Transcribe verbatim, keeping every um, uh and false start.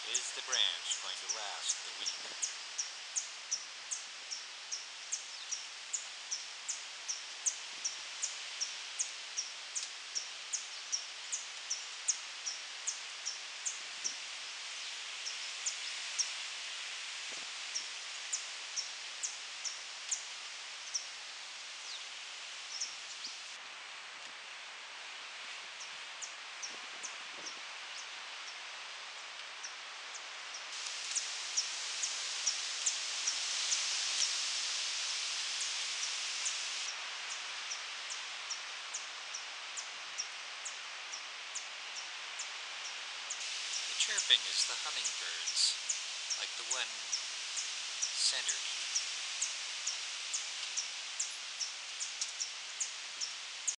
Is the branch going to last the week? The chirping is the hummingbirds, like the one centered